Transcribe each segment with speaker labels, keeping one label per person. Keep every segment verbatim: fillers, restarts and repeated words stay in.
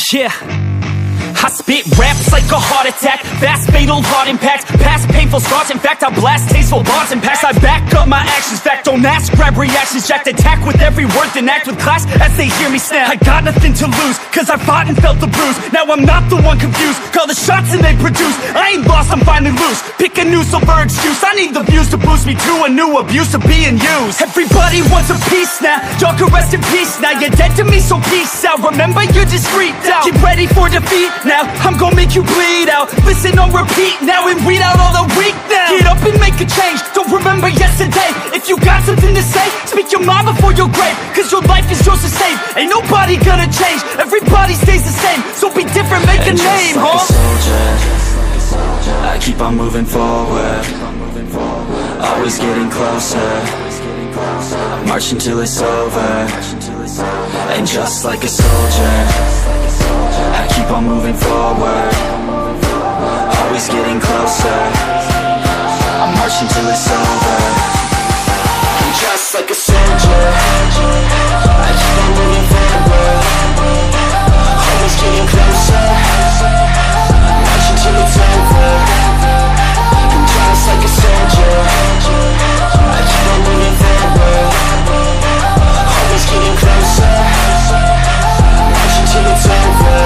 Speaker 1: Yeah, I spit raps like a heart attack, fast, fatal, hard impact, past painful scars. In fact, I blast tasteful bars and packs. I back up my actions, fact, don't ask, grab reactions, jacked, attack with every word, then act with class as they hear me snap. I got nothing to lose, cause I fought and felt the bruise. Now I'm not the one confused, call the shots and they produce. I ain't lost, I'm finally loose, pick a new silver excuse. I need the views to boost me to a new abuse of being used. Everybody wants a piece now, y'all can rest in peace now. You're dead to me, so peace out, remember you're discreet out. Get ready for defeat now, I'm gonna make you bleed out. Listen on repeat now and read out all the weak now. Get up and make a change, don't remember yesterday. If you got something to say, speak your mind before your grave, cause your life is yours to save. Ain't nobody gonna change, everybody stays the same. So be different, make a name, huh? Soldier,
Speaker 2: I keep on moving forward, always getting closer. I march until it's over, and just like a soldier, I keep on moving forward, always getting closer. I march until it's over, and just like a soldier, I keep on moving forward, always getting closer. I march until it's over, and just like a soldier, I keep on moving forward, always getting closer. I march until it's over.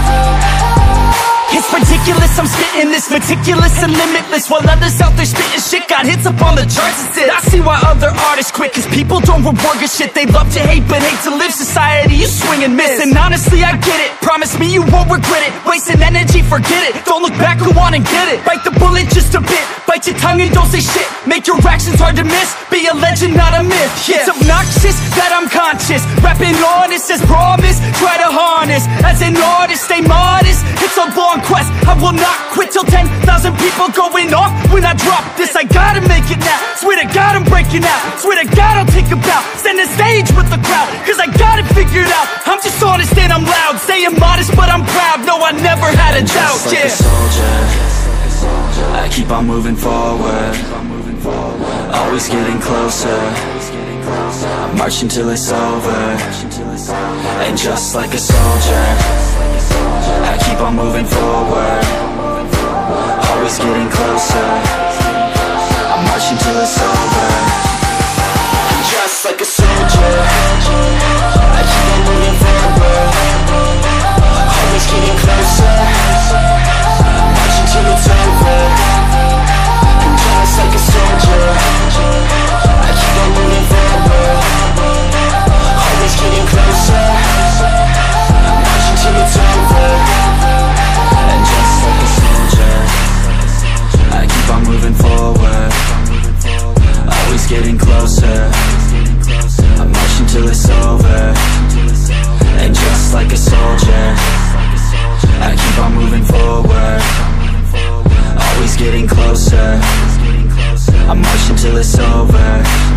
Speaker 1: It's ridiculous, I'm spitting this meticulous and limitless, while others out there spitting shit got hits up on the charts instead. I see why other artists quit, cause people don't reward good shit. They love to hate but hate to live. Society, you swing and miss, and honestly I get it. Promise me you won't regret it. Wasting energy, forget it. Don't look back, go on and get it. Bite the bullet just a bit, bite your tongue and don't say shit. Make your actions hard to miss, be a legend not a myth. Yeah. It's obnoxious that I'm conscious, rapping honest as promise. Try to harness, as an artist stay modest. It's a long quest, I will not quit till ten thousand people going off when I drop this. I gotta make it now, swear to God I'm breaking out. Swear to God I'll take a bow, stand the stage with the crowd, cause I got it figured out. I'm just honest and I'm loud, saying modest but I'm proud. No, I never had a doubt.
Speaker 2: Just like
Speaker 1: Yeah.
Speaker 2: a soldier, I keep on moving forward, always getting closer. I march until it's over, and just like a soldier, I keep on moving forward, always getting closer. I march until it's over, and just like a soldier, I keep on moving forward, always getting closer. I march until it's over, and just like a soldier, I keep on moving forward, always getting closer. I march until it's over, and just like a soldier, I keep on moving forward, always getting closer. I march until it's over, and just like a soldier, I keep on moving forward, always getting closer. I march until it's over.